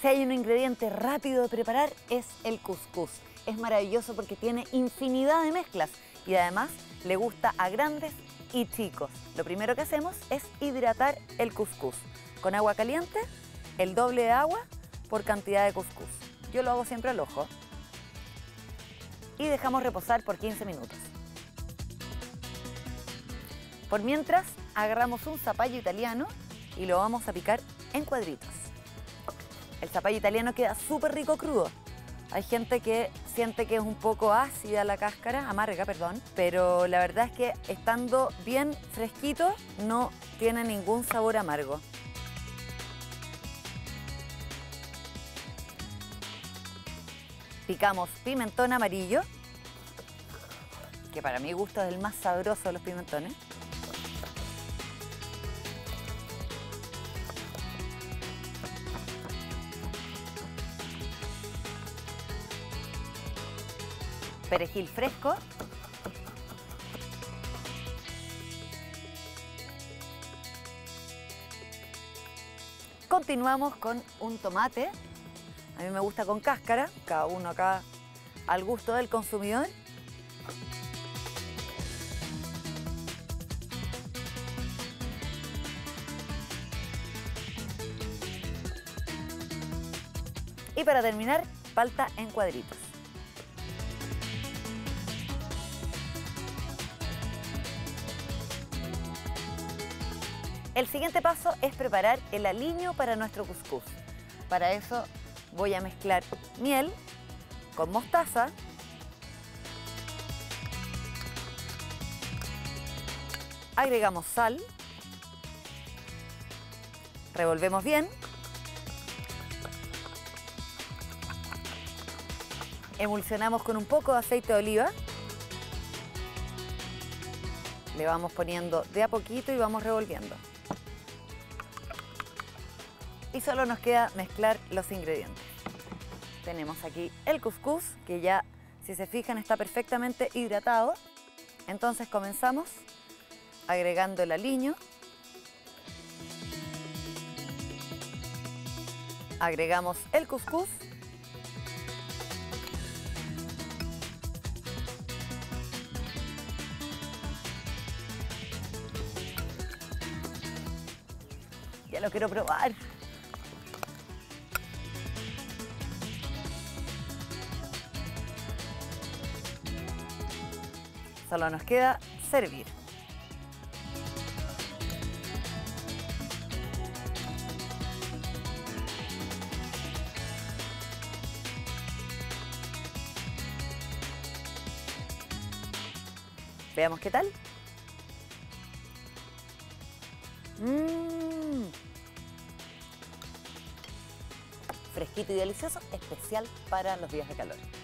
Si hay un ingrediente rápido de preparar es el cuscús. Es maravilloso porque tiene infinidad de mezclas y además le gusta a grandes y chicos. Lo primero que hacemos es hidratar el cuscús. Con agua caliente, el doble de agua por cantidad de cuscús. Yo lo hago siempre al ojo. Y dejamos reposar por 15 minutos. Por mientras, agarramos un zapallo italiano y lo vamos a picar en cuadritos. El zapallo italiano queda súper rico crudo. Hay gente que siente que es un poco ácida la cáscara, amarga, perdón, pero la verdad es que estando bien fresquito no tiene ningún sabor amargo. Picamos pimentón amarillo, que para mi gusto es el más sabroso de los pimentones. Perejil fresco. Continuamos con un tomate. A mí me gusta con cáscara, cada uno acá al gusto del consumidor. Y para terminar, palta en cuadritos. El siguiente paso es preparar el aliño para nuestro cuscús. Para eso voy a mezclar miel con mostaza, agregamos sal, revolvemos bien, emulsionamos con un poco de aceite de oliva, le vamos poniendo de a poquito y vamos revolviendo. Y solo nos queda mezclar los ingredientes. Tenemos aquí el cuscús, que ya, si se fijan, está perfectamente hidratado. Entonces comenzamos agregando el aliño. Agregamos el cuscús. Ya lo quiero probar. Solo nos queda servir. Veamos qué tal. Fresquito y delicioso, especial para los días de calor.